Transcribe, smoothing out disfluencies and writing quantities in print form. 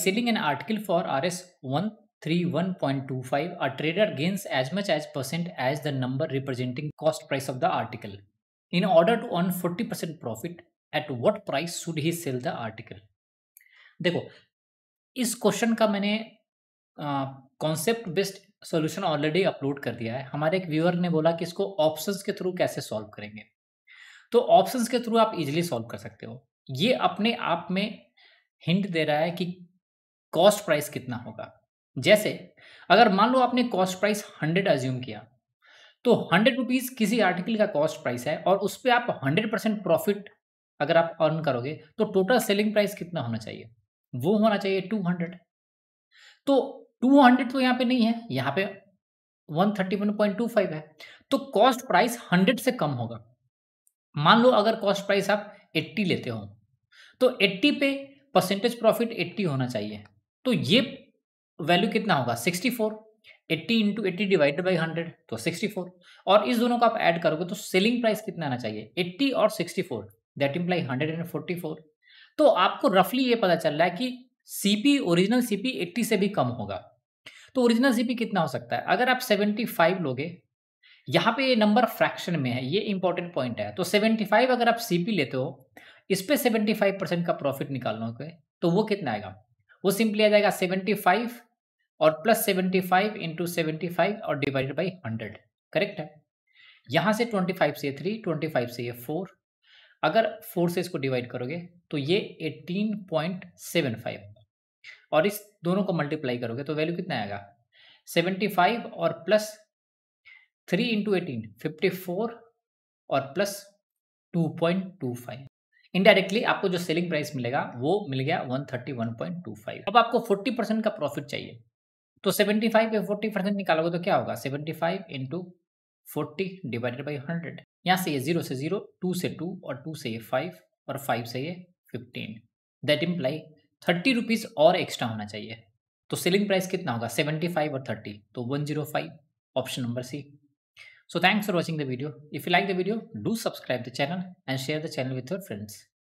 selling an article for Rs 131.25, a trader gains as much as percent as the number representing cost price of the article. In order to earn 40% profit, at what price should he sell the article? देखो, इस question का मैंने concept based solution already upload कर दिया है। हमारे एक viewer ने बोला कि इसको ऑप्शंस के थ्रू कैसे सॉल्व करेंगे। तो ऑप्शंस के थ्रू आप इजीली सॉल्व कर सकते हो। ये अपने आप में हिंट दे रहा है कि कॉस्ट प्राइस कितना होगा। जैसे अगर मान लो आपने कॉस्ट प्राइस 100 अज्यूम किया, तो 100 रुपीज़ किसी आर्टिकल का कॉस्ट प्राइस है और उस पे आप 100% प्रॉफिट अगर आप अर्न करोगे, तो टोटल सेलिंग प्राइस कितना होना चाहिए? वो होना चाहिए 200। तो 200 तो यहाँ पे नहीं है, यहाँ पे 131.25 है। तो कॉस्ट प्राइस 100 से कम होगा। मान लो अगर कॉस्ट प्राइस आप 80 लेते हो, तो 80 पे परसेंटेज प्रॉफिट 80 होना चाहिए। तो ये वैल्यू कितना होगा? 64। 80 इंटू 80 डिवाइडेड बाई 100 तो 64। और इस दोनों को आप ऐड करोगे तो सेलिंग प्राइस कितना आना चाहिए? 80 और 64, दैट इम्प्लाई 144। तो आपको रफली ये पता चल रहा है कि सीपी, ओरिजिनल सीपी 80 से भी कम होगा। तो ओरिजिनल सीपी कितना हो सकता है? अगर आप 75 लोगे, यहाँ पे ये नंबर फ्रैक्शन में है, ये इंपॉर्टेंट पॉइंट है। तो 75 अगर आप सीपी लेते हो, इस पे 75% का प्रॉफिट निकालोगे, तो वो कितना आएगा? वो सिंपली आ जाएगा 75 और प्लस 75 इंटू 75 और डिवाइडेड बाई 100। करेक्ट है। यहाँ से 25 से 3, 25 से ये 4, अगर 4 से इसको डिवाइड करोगे तो ये 18.75 और इस दोनों को मल्टीप्लाई करोगे तो वैल्यू कितना आएगा? 75 और प्लस 3 इंटू 18 54 और प्लस 2.25। इनडायरेक्टली आपको जो सेलिंग प्राइस मिलेगा वो मिल गया 131.25। अब आपको 40% का प्रॉफिट चाहिए, तो 75 पे 40% निकालोगे तो क्या होगा? 75 इंटू 40 डिवाइडेड बाई 100। यहाँ से ये 0 से 0, 2 से 2 और 2 से ये 5 और 5 से ये 15। दैट इम्प्लाई 30 रुपीज़ और एक्स्ट्रा होना चाहिए। तो सेलिंग प्राइस कितना होगा? 75 और 30, तो 105, option number C. So thanks for watching the video. If you like the video, do subscribe the channel and share the channel with your friends.